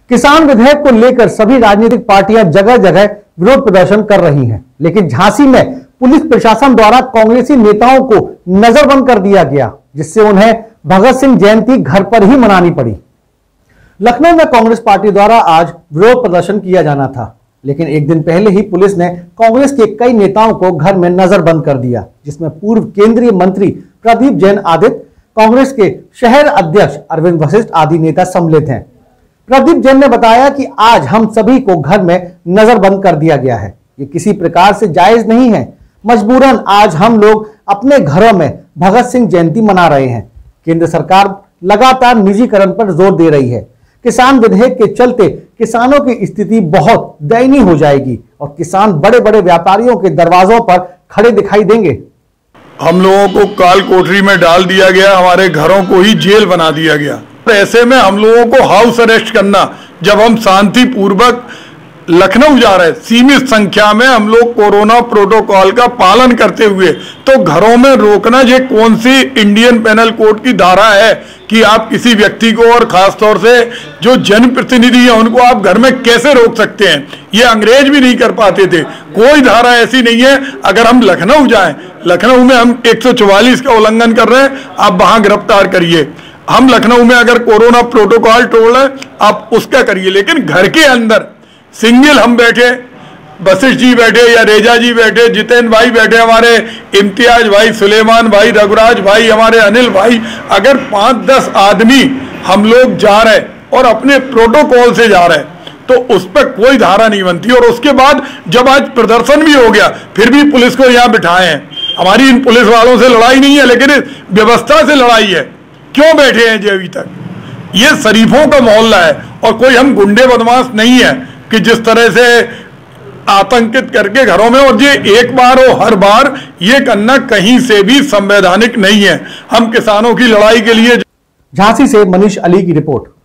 किसान विधेयक को लेकर सभी राजनीतिक पार्टियां जगह जगह विरोध प्रदर्शन कर रही हैं, लेकिन झांसी में पुलिस प्रशासन द्वारा कांग्रेसी नेताओं को नजरबंद कर दिया गया, जिससे उन्हें भगत सिंह जयंती घर पर ही मनानी पड़ी। लखनऊ में कांग्रेस पार्टी द्वारा आज विरोध प्रदर्शन किया जाना था, लेकिन एक दिन पहले ही पुलिस ने कांग्रेस के कई नेताओं को घर में नजरबंद कर दिया, जिसमें पूर्व केंद्रीय मंत्री प्रदीप जैन आदित्य, कांग्रेस के शहर अध्यक्ष अरविंद वशिष्ठ आदि नेता सम्मिलित हैं। प्रदीप जैन ने बताया कि आज हम सभी को घर में नजरबंद कर दिया गया है, ये किसी प्रकार से जायज नहीं है। मजबूरन आज हम लोग अपने घरों में भगत सिंह जयंती मना रहे हैं। केंद्र सरकार लगातार निजीकरण पर जोर दे रही है। किसान विधेयक के चलते किसानों की स्थिति बहुत दयनीय हो जाएगी और किसान बड़े बड़े व्यापारियों के दरवाजों पर खड़े दिखाई देंगे। हम लोगों को काल कोठरी में डाल दिया गया, हमारे घरों को ही जेल बना दिया गया। ऐसे में हम लोगों को हाउस अरेस्ट करना, जब हम शांतिपूर्वक लखनऊ जा रहे, सीमित संख्या में हम लोग कोरोना प्रोटोकॉल का पालन करते हुए, तो घरों में रोकना, ये कौन सी इंडियन पेनल कोड की धारा है कि आप किसी व्यक्ति को, और खासतौर से जो जनप्रतिनिधि है उनको आप घर में कैसे रोक सकते हैं? ये अंग्रेज भी नहीं कर पाते थे। कोई धारा ऐसी नहीं है। अगर हम लखनऊ जाएं, लखनऊ में हम 144 का उल्लंघन कर रहे हैं, आप वहां गिरफ्तार करिए। हम लखनऊ में अगर कोरोना प्रोटोकॉल तोड़ रहे हैं, आप उसका करिए, लेकिन घर के अंदर सिंगल हम बैठे, वशिष्ठ जी बैठे या रेजा जी बैठे, जितेंद्र भाई बैठे, हमारे इम्तियाज भाई, सुलेमान भाई, रघुराज भाई, हमारे अनिल भाई, अगर 5-10 आदमी हम लोग जा रहे और अपने प्रोटोकॉल से जा रहे, तो उस पर कोई धारा नहीं बनती। और उसके बाद जब आज प्रदर्शन भी हो गया, फिर भी पुलिस को यहाँ बिठाए हैं। हमारी इन पुलिस वालों से लड़ाई नहीं है, लेकिन व्यवस्था से लड़ाई है। क्यों बैठे हैं जी अभी तक? ये शरीफों का मोहल्ला है और कोई हम गुंडे बदमाश नहीं है कि जिस तरह से आतंकित करके घरों में, और ये एक बार हो हर बार ये करना कहीं से भी संवैधानिक नहीं है। हम किसानों की लड़ाई के लिए। झांसी से मनीष अली की रिपोर्ट।